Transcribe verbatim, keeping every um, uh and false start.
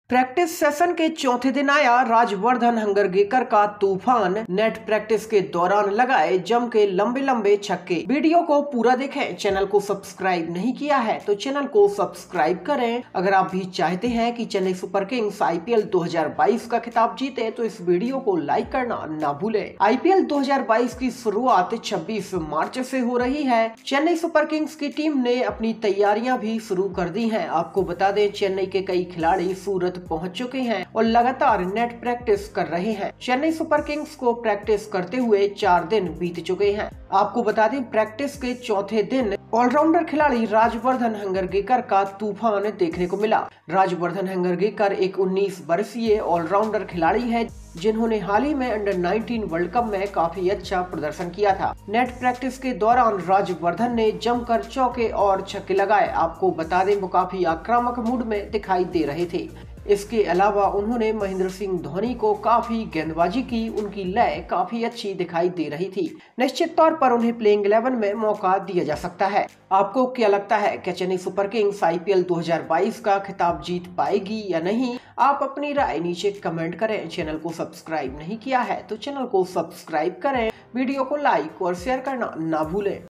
Practice session के चौथे दिन आया राजवर्धन हंगरगेकर का तूफान। नेट प्रैक्टिस के दौरान लगाए जम के लंबे लंबे छक्के। वीडियो को पूरा देखें। चैनल को सब्सक्राइब नहीं किया है तो चैनल को सब्सक्राइब करें। अगर आप भी चाहते हैं कि चेन्नई सुपर किंग्स आईपीएल दो हज़ार बाईस का खिताब जीते तो इस वीडियो को लाइक करना ना भूलें। आईपीएल दो हज़ार बाईस की शुरुआत छब्बीस मार्च से हो रही है। चेन्नई सुपर किंग्स की टीम ने अपनी तैयारियां भी शुरू कर दी हैं। आपको बता दें, चेन्नई के कई खिलाड़ी सूरत पहुंच चुके हैं और लगातार नेट प्रैक्टिस कर रहे हैं। चेन्नई सुपर किंग्स को प्रैक्टिस करते हुए चार दिन बीत चुके हैं। आपको बता दें, प्रैक्टिस के चौथे दिन ऑलराउंडर खिलाड़ी राजवर्धन हंगरगेकर का तूफान देखने को मिला। राजवर्धन हंगरगेकर एक उन्नीस वर्षीय ऑलराउंडर खिलाड़ी है जिन्होंने हाल ही में अंडर उन्नीस वर्ल्ड कप में काफी अच्छा प्रदर्शन किया था। नेट प्रैक्टिस के दौरान राजवर्धन ने जमकर चौके और छक्के लगाए। आपको बता दें, वो काफी आक्रामक मूड में दिखाई दे रहे थे। इसके अलावा उन्होंने महेंद्र सिंह धोनी को काफी गेंदबाजी की। उनकी लय काफी अच्छी दिखाई दे रही थी। निश्चित तौर पर उन्हें प्लेइंग इलेवन में मौका दिया जा सकता है। आपको क्या लगता है कि चेन्नई सुपर किंग्स आईपीएल दो हज़ार बाईस का खिताब जीत पाएगी या नहीं? आप अपनी राय नीचे कमेंट करें। चैनल को सब्सक्राइब नहीं किया है तो चैनल को सब्सक्राइब करें। वीडियो को लाइक और शेयर करना ना भूलें।